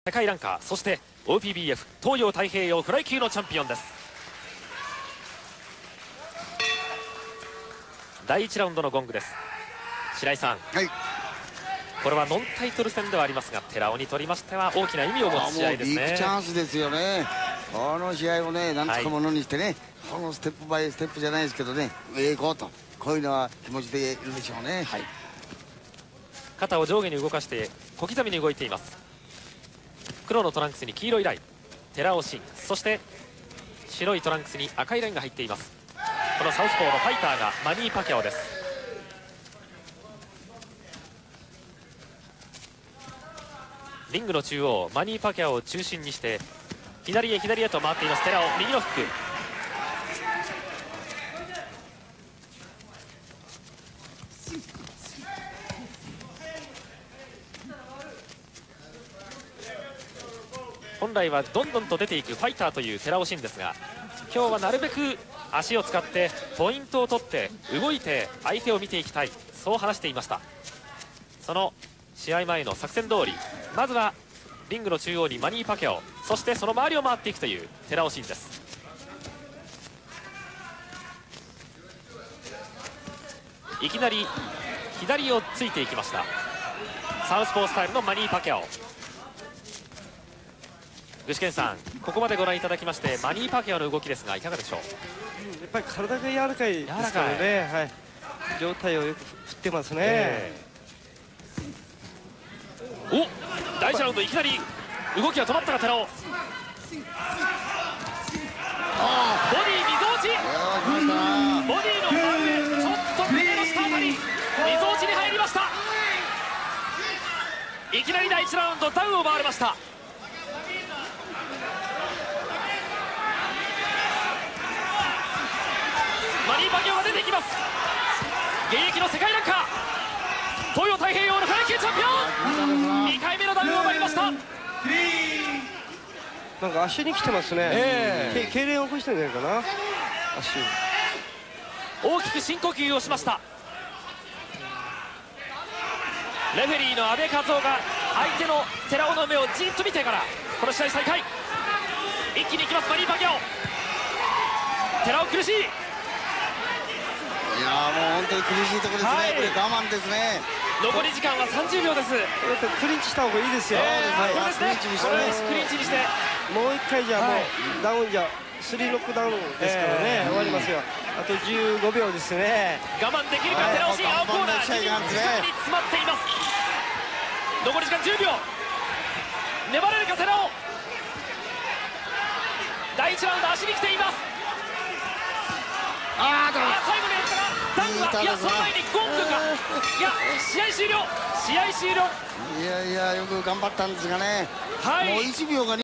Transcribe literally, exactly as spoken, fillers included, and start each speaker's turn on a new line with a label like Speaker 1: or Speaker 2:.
Speaker 1: 世界ランカー、そして オーピービーエフ 東洋太平洋フライ級のチャンピオンです。だいいちラウンドのゴングです。白井さん、はい、これはノンタイトル戦ではありますが、寺尾にとりましては大きな意味を持つ試合ですね。
Speaker 2: ビッグチャンスですよね。この試合をね、なんとかものにしてね、はい、このステップバイステップじゃないですけどね、上へ行こうと、こういうのは気持ちでいるでしょうね。はい、
Speaker 1: 肩を上下に動かして小刻みに動いています。黒のトランクスに黄色いライン、寺尾慎、そして白いトランクスに赤いラインが入っています。このサウスポーのファイターがマニー・パキャオです。リングの中央、マニー・パキャオを中心にして左へ左へと回っています。寺尾、右のフック、本来はどんどんと出ていくファイターという寺尾慎ですが、今日はなるべく足を使ってポイントを取って動いて相手を見ていきたい、そう話していました。その試合前の作戦通り、まずはリングの中央にマニー・パキャオ、そしてその周りを回っていくという寺尾慎です。いきなり左をついていきました。サウスポースタイルのマニー・パキャオ。具志堅さん、ここまでご覧いただきましてマニー・パキャオの動きですがいかがでしょう。
Speaker 3: うん、やっぱり体が柔らかいですからね、はい、上体をよく振ってますね。え
Speaker 1: ー、おだいいちラウンドいきなり動きが止まったが寺尾、ボディみぞおち、ボディの真上、ちょっと胸の下あたりみぞおちに入りました。いきなりだいいちラウンドダウンを回りました。マニー・パキャオが出ていきます。現役の世界ランカー、東洋太平洋のフライ級チャンピオン、にかいめのダウンを回りました。
Speaker 3: なんか足に来てますね。えー、痙攣を起こしてるんじゃないかな。足
Speaker 1: 大きく深呼吸をしました。レフェリーの阿部和夫が相手の寺尾の目をじっと見てからこの試合再開、一気にいきます。マニー・パキャオ、寺尾苦しい。
Speaker 2: いやもう本当に苦しいところですね、はい、これ我慢ですね。
Speaker 1: 残り時間はさんじゅうびょうです。
Speaker 3: クリンチした方がいいですよ。
Speaker 1: クリンチにして、クリンチにして、
Speaker 3: もういっかいじゃもうダウンじゃスリーノックダウンですからね、終わりますよ。あとじゅうごびょうですね。
Speaker 1: 我慢できるか寺尾慎、青コーナー近くに詰まっています。残り時間じゅうびょう、粘れるか寺尾。だいいちラウンド足に来ています。ああ、最後にやったがダウンは、いやその前にゴングか、いや試合終了、試合終了。
Speaker 2: いやいやよく頑張ったんですがね、はい、もういちびょうが